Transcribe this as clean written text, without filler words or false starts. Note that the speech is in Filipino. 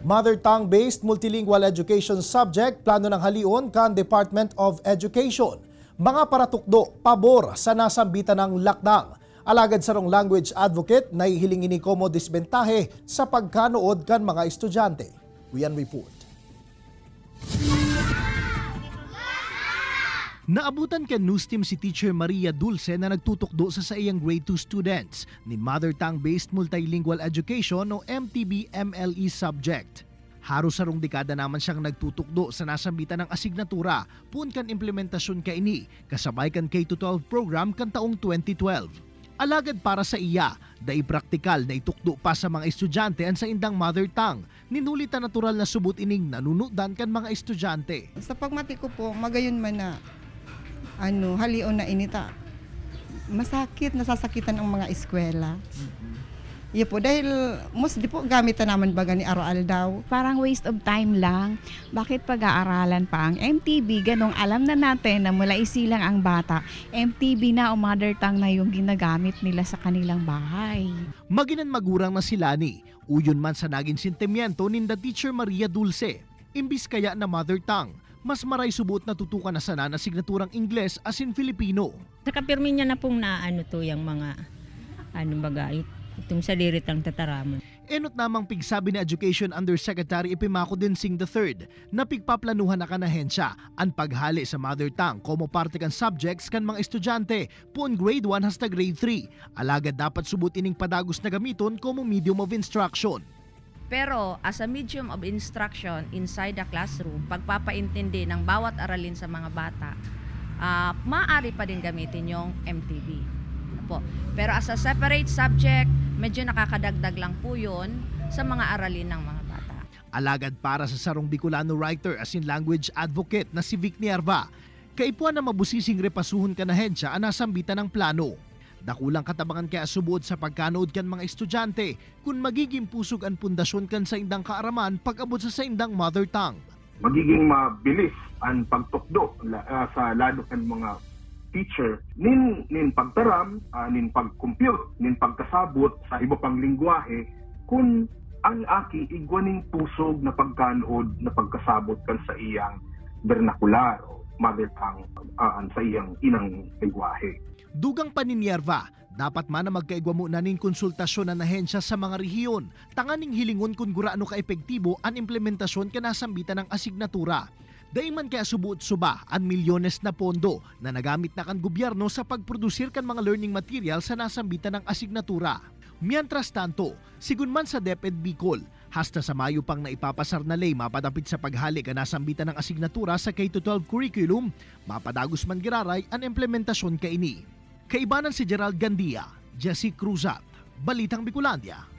Mother tongue-based multilingual education subject plano ng halion kan Department of Education. Mga paratukdo, pabor sa nasambitan ng lakdang. Alagad sarong language advocate na ihiling ini komo disbentahe sa pagkanood kan mga estudyante. Rian report. Naabutan kan news team si Teacher Maria Dulce na nagtutukdo sa iyang grade 2 students ni Mother Tongue-based Multilingual Education o MTB-MLE subject. Haros sarong dekada naman siyang nagtutukdo sa nasambitan ng asignatura pun kan implementasyon ka ini kasabay kan K-12 program kan taong 2012. Alagad para sa iya, dai praktikal na itukdo pa sa mga estudyante ang sa indang mother tongue. Ninulitan natural na subot ining nanunudan kan mga estudyante. Sa pagmati ko po, magayon man na halion na inita. Masakit, nasasakitan ang mga eskwela. Iya po, dahil most di po gamitan naman baga ni aral daw. Parang waste of time lang. Bakit pag-aaralan pa ang MTB? Ganong alam na natin na mula isilang ang bata, MTB na o mother tongue na yung ginagamit nila sa kanilang bahay. Maginan magurang na sila ni, uyon man sa naging sentimiento ni Teacher Maria Dulce. Imbis kaya na mother tongue, mas maray subot na tutukan na sana na signaturang Ingles as in Filipino. Nakapirmi niya na pong to yung mga itong saliritang tataraman. Enot namang pigsabi ni Education Undersecretary Epimako Dinsing III na pigpaplanuhan na kanahensya ang paghali sa mother tongue como parte kan subjects kan mga estudyante puon grade 1 hasta grade 3. Alagad dapat subot ining padagos na gamiton como medium of instruction. Pero as a medium of instruction inside the classroom, pagpapaintindi ng bawat aralin sa mga bata, maaari pa din gamitin yung MTB. Pero as a separate subject, medyo nakakadagdag lang po yun sa mga aralin ng mga bata. Alagad para sa sarong Bicolano writer as in language advocate na si Vic Nierva, kaipuan na mabusising repasuhon kanahensya ang nasambitan ng plano. Dakulang katabangan kaya subuot sa pagkanood kan mga estudyante kung magiging pusog ang pundasyon kan sa indang kaaraman pag-abot sa indang mother tongue. Magiging mabilis ang pagtukdo sa lalo kan mga teacher nin pagtaram, nin pag-compute, nin pagkasabot sa iba pang lingwahe kung ang aki igwaning pusog na pagkanood na pagkasabot kan sa iyang vernacular o mother tongue sa iyang inang lingwahe. Dugang pa ni Nierva, dapat man na magkaigwa mo na nin konsultasyon na nahensya sa mga rehiyon, tanganing hilingon kung guraano ka-epektibo ang implementasyon ka nasambitan ng asignatura. Daiman kaya subuot suba ang milyones na pondo na nagamit na kan gobyerno sa pagprodusir kan mga learning material sa nasambitan ng asignatura. Mientras tanto, sigun man sa DepEd Bicol, hasta sa Mayo pang naipapasar na lay mapadapit sa paghali ka nasambitan ng asignatura sa K-12 curriculum, mapadagos man giraray ang implementasyon ka ini. Kaibanan si Gerald Gandia, Jesse Cruzat, Balitang Bicolandia.